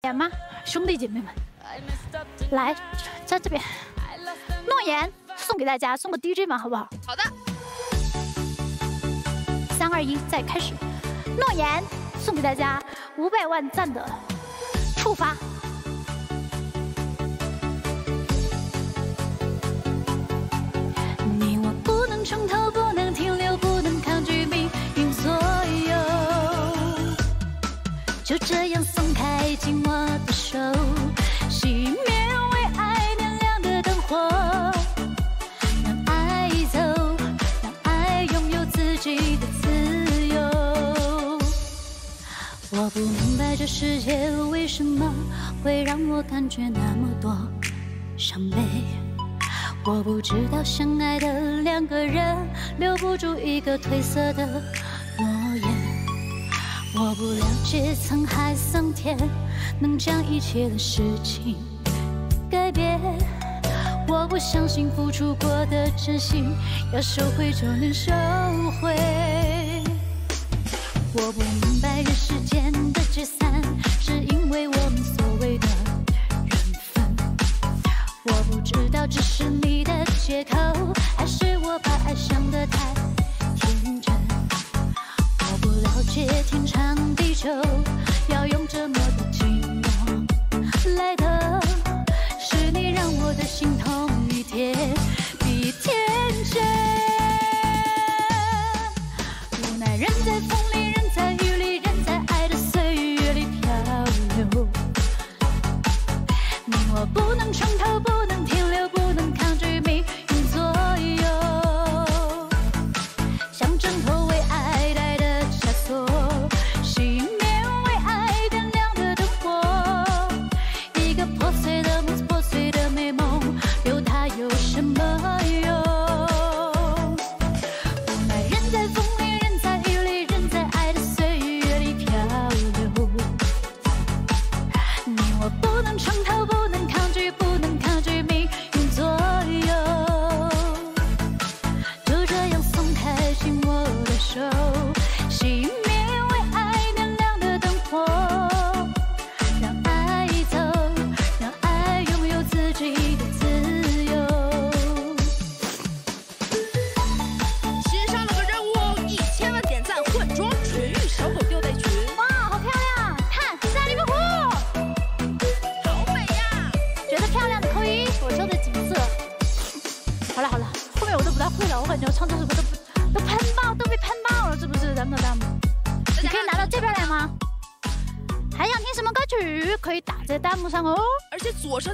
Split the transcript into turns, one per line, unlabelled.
言吗？兄弟姐妹们，来，在这边，诺言送给大家，送个 DJ 嘛，好不好？
好的。
3、2、1，再开始。诺言送给大家500万赞的触发。你我不能从头，不能停留，不能抗拒命运左右。就这样松开紧握的手，熄灭为爱点亮的灯火，让爱走，让爱拥有自己的自由。我不明白这世界为什么会让我感觉那么多伤悲，我不知道相爱的2个人留不住一个褪色的诺言。我不了解沧海桑田能将一切的事情改变，我不相信付出过的真心要收回就能收回。我不明白人世间的聚散是因为我们所谓的缘分，我不知道这是你的借口，还是我把爱想得太天真。我不了解天长地久要用这么多寂寞来的，是你让我的心痛一天比一天深。无奈人在风里，人在雨里，人在爱的岁月里漂流。你我不能从头，不能停留，不能抗拒命运左右。像挣脱为爱带的枷锁，熄灭为爱点亮的灯火。一个破碎的梦，破碎的美梦，留它有什么用？无奈人在风里，人在雨里，人在爱的岁月里漂流。你我不能从头，不能抗拒，不能抗拒命运左右。就这样松开紧握的手，熄灭为爱点亮的灯火，让爱走，让爱拥有自己的自由。
新上了个任务，1000万点赞换装纯欲小狗吊带裙，
哇，好漂亮！看，赛利布湖，
好美呀！
觉得漂亮的扣1，我说的景色。好了好了，后面我都不大会了，我感觉我唱这首歌都喷爆，都被喷爆了，是不是？咱们的弹幕，你可以拿到这边来吗？还想听什么歌曲？可以打在弹幕上哦。
而且左上。